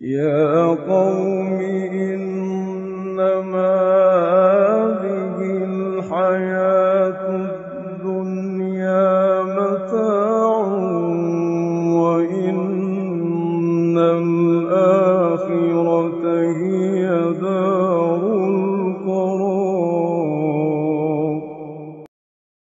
يا قوم إنما هذه الحياة الدنيا متاع وإن الآخرة هي دار